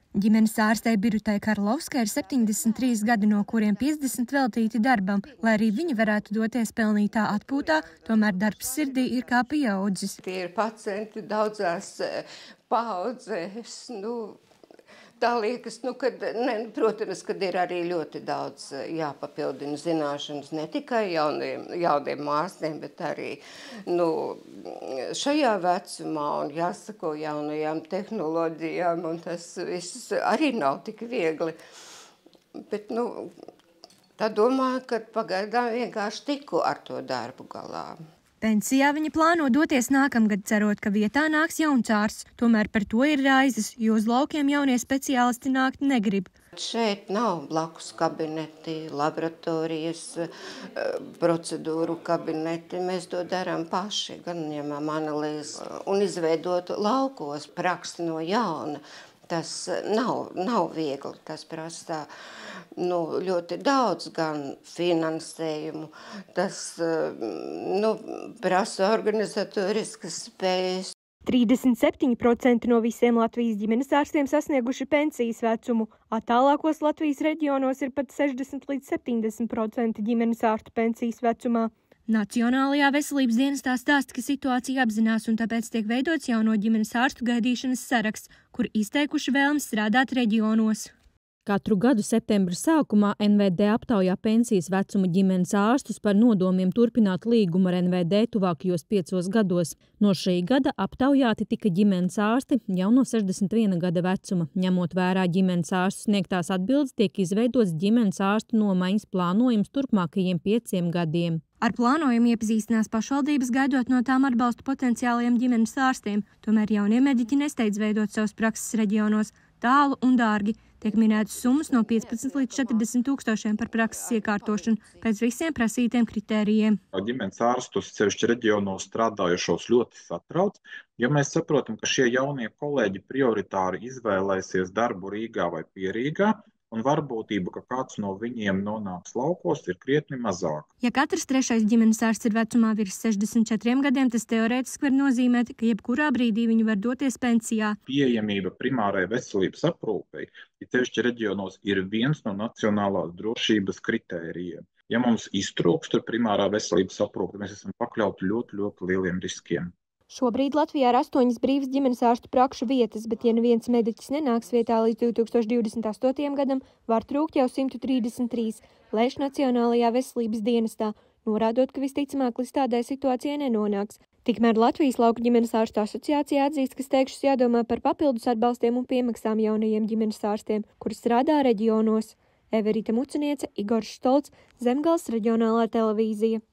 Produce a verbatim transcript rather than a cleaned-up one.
Ģimenes ārstei Birutai Karlovskai ir septiņdesmit trīs gadi, no kuriem piecdesmit veltīti darbam. Lai arī viņa varētu doties pelnītā atpūtā, tomēr darbs sirdī ir kā pieaudzis. Tie ir pacienti daudzās paudzēs. Nu, tā liekas, nu, kad, ne, protams, kad ir arī ļoti daudz jāpapildina zināšanas ne tikai jauniem, jauniem ārstiem, bet arī nu, šajā vecumā un jāsako jaunajām tehnoloģijām, un tas viss arī nav tik viegli. Bet, nu, tā domāju, ka pagaidām vienkārši tiku ar to darbu galā. Pensijā viņa plāno doties nākamgad, cerot, ka vietā nāks jauns ārsts. Tomēr par to ir raizes, jo uz laukiem jaunie speciālisti nākt negrib. Šeit nav blakus kabineti, laboratorijas, procedūru kabineti. Mēs to darām paši, gan ņemam analīzes un izveidot laukos praksi no jauna. Tas nav, nav viegli, tas prasa nu, ļoti daudz gan finansējumu, tas nu, prasa organizatoriskas spējas. trīsdesmit septiņi procenti no visiem Latvijas ģimenes ārstiem sasnieguši pensijas vecumu. Attālākos Latvijas reģionos ir pat sešdesmit līdz septiņdesmit procenti ģimenes ārstu pensijas vecumā. Nacionālajā veselības dienestā stāsta, ka situācija apzinās un tāpēc tiek veidots jauno ģimenes ārstu gaidīšanas saraksts, kur izteikuši vēlmes strādāt reģionos. Katru gadu septembra sākumā N V D aptaujā pensijas vecuma ģimenes ārstus par nodomiem turpināt līgumu ar N V D tuvākajos piecos gados. No šī gada aptaujāti tika ģimenes ārsti jau no sešdesmit viena gada vecuma. Ņemot vērā ģimenes ārstu sniegtās atbildes, tiek izveidots ģimenes ārstu nomaiņas plānojums turpmākajiem pieciem gadiem. Ar plānojumu iepazīstinās pašvaldības, gaidot no tām atbalstu potenciāliem ģimenes ārstiem. Tomēr jaunie mediķi nesteidz veidot savus prakses reģionos. Tālu un dārgi. Tiek minētas summas no piecpadsmit līdz četrdesmit tūkstošiem par prakses iekārtošanu pēc visiem prasītiem kritērijiem. Ģimenes ārstus sevišķi reģionos strādājušos ļoti satrauc, jo mēs saprotam, ka šie jaunie kolēģi prioritāri izvēlēsies darbu Rīgā vai Pierīgā, un varbūtība, ka kāds no viņiem nonāks laukos, ir krietni mazāk. Ja katrs trešais ģimenes ārsts ir vecumā virs sešdesmit četriem gadiem, tas teorētiski var nozīmēt, ka jebkurā brīdī viņi var doties pensijā. Pieejamība primārai veselības aprūpei, ja sevišķi reģionos, ir viens no nacionālās drošības kritērijiem. Ja mums iztrūkst primārā veselības aprūpe, mēs esam pakļauti ļoti, ļoti lieliem riskiem. Šobrīd Latvijā ir astoņas brīvas ģimenes ārstu prakšu vietas, bet ja neviens mediķis nenāks vietā līdz divi tūkstoši divdesmit astotajam gadam, var trūkt jau simt trīsdesmit trīs, lēš Nacionālajā veselības dienestā, norādot, ka visticamāk līdz tādai situācijai nenonāks. Tikmēr Latvijas lauku ģimenes ārstu asociācija atzīst, ka steigšus jādomā par papildus atbalstiem un piemaksām jaunajiem ģimenes ārstiem, kuri strādā reģionos. Everita Muciniece, Igors Štolts, Zemgales reģionālā televīzija.